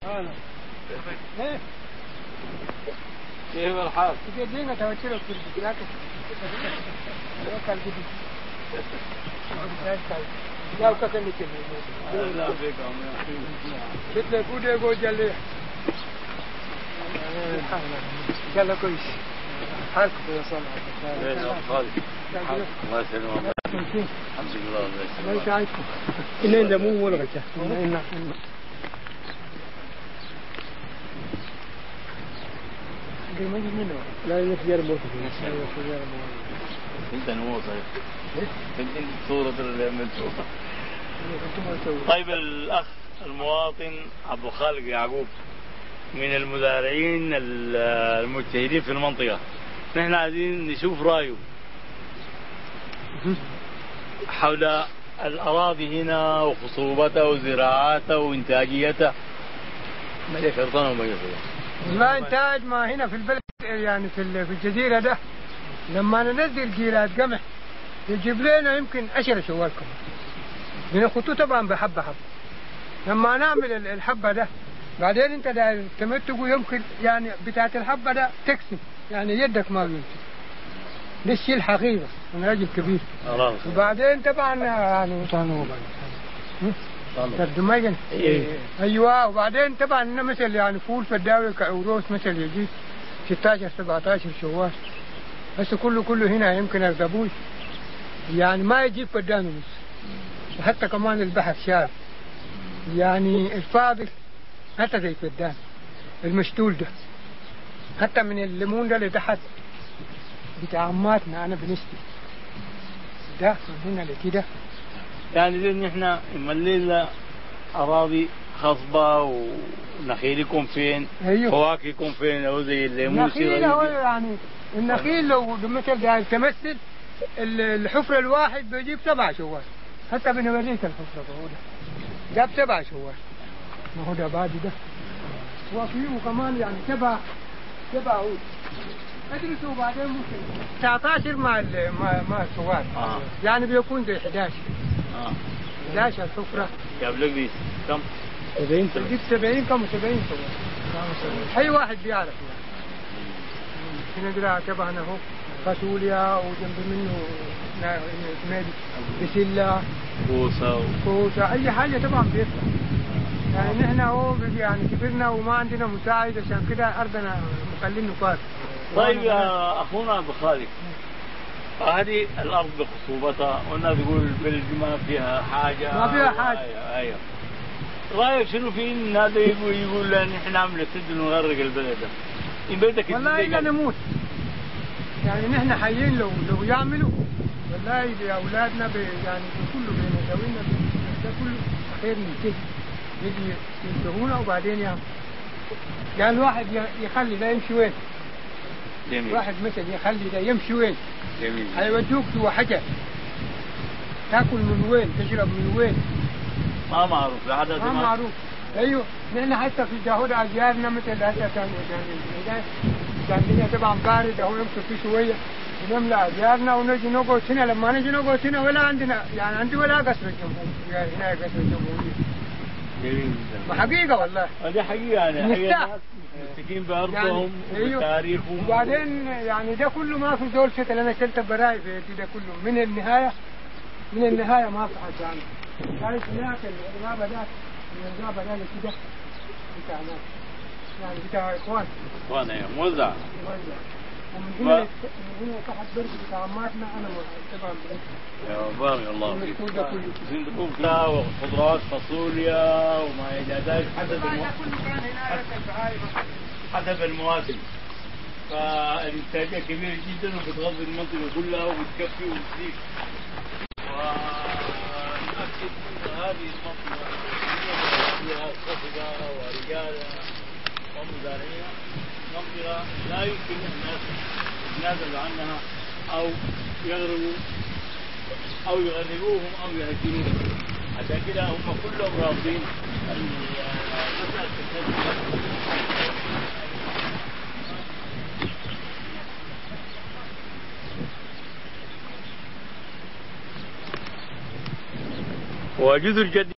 هلا. ايه كيف الحال؟ تجدينا توتروا في البلاد. لا وكذا لا فيكم مثل كوده جوجل قال كويس حالكم يا صالح الله يسلمك. الحمد لله الله يسعدكم. إن دمو ولا غشة. لا يخجر موته. انت نمو صحيح. انت صورة المنصورة. طيب الأخ المواطن أبو خالق يعقوب من المزارعين المجتهدين في المنطقة، نحن عايزين نشوف رأيه حول الأراضي هنا وخصوبتها وزراعتها وإنتاجيتها. ما يشرطنا وما يشرطنا. ما إنتاج ما هنا في البلد يعني في الجزيرة ده لما ننزل جيلات قمح يجيب لنا يمكن 10 شوالكم من الخطوط طبعا بحبة حبة. لما نعمل الحبة ده بعدين انت داير تمتقوا يمكن يعني بتاعت الحبة ده تكسي يعني يدك ما بيمسك. ده الشيء الحقيقة من راجل كبير. وبعدين طبعا يعني ترجمين ايوه. وبعدين طبعا مثل يعني فول فداوي كعروس مثل يجي 16 17 شوال. بس كله هنا يمكن الزبوي يعني ما يجيب فدان ونص. وحتى كمان البحر شارب يعني الفاضل حتى زي فدان المشتول ده حتى من الليمون ده لتحت بتاع عماتنا انا بنشتي ده من هنا لكده. يعني زي نحن ملينا أراضي خصبة ونخيلكم فين؟ أيوه. فواكهكم فين؟ أو زي الليمون. النخيل هو يعني النخيل لو مثل ده تمثل الحفر الواحد بيجيب 7 شوال. حتى بنوريك الحفرة هو ده جاب 7 شوال. ما هو ده بادي ده وفيه كمان يعني 7 عود. ادرسوا بعدين ممكن 19 مع الشوال. يعني بيكون زي 11. 11 الحفرة. جاب لك دي كم؟ 70. تجيب 70 كم 70 شوال. أي واحد بيعرف يعني. هنا طبعا اهو فاصوليا وجنب منه بسلة كوسة أي حاجة طبعا بيطلع. يعني نحن اهو يعني كبرنا وما عندنا مساعد عشان كده أرضنا مخلين نقاط. طيب يا أخونا أبو خالد، هذه الأرض بخصوبتها والناس يقول البلد ما فيها حاجة. ما فيها حاجة. أيوه. رأيك شنو في إن هذا يقول نحن نعمل سد ونغرق البلد ده؟ إن بدك والله إلا نموت. يعني نحن حيين لو يعملوا والله لأولادنا يعني كله بينتوينا ده كله خير من كده يجي ينتهونا وبعدين يعمل. يعني الواحد يخلي ده يمشي وين؟ جميل. واحد مثل يخلي ده يمشي وين؟ جميل. هيودوك جوا حجر تاكل من وين؟ تشرب من وين؟ ما معروف لحد ما معروف. ايوه نحن حتى في جهود اجيالنا مثل هذا كان الدنيا طبعا بارد اهو يمكن في شويه ونملى اجيالنا ونجي نقعد هنا. لما نجي نقعد هنا ولا عندنا يعني عندي ولا قصر الجمهوريه هنا قصر الجمهوريه. جميل. ما حقيقه والله. هذه حقيقه يعني حقيقه مستكين بارضهم يعني وبتاريخهم. وبعدين يعني ده كله ما في دول شتى انا كلت براي في ده كله من النهايه ما في حاجه عنه. كانت هناك الغابه ده من الغابه ده كده بتاع ناس يعني بتاع اخوان ايوه موزع. ومن هنا تحت برج بتاع عماتنا انا طبعا يا بارك الله فيك. زندقوم لا وخضروات فاصوليا وما الى ذلك حسب المواسم. فالانتاجيه كبيره جدا وبتغذي المنطقه كلها وبتكفي وتزيد. ونأكد هذه المنطقه فيها صفقه ورجاله ومزارعين، منطقه لا يمكن الناس يتنازلوا عنها او يغرقوا أو يغرقوهم أو يهجروهم. عشان كده هم كلهم راضين مسألة الناس. وجزء الجدي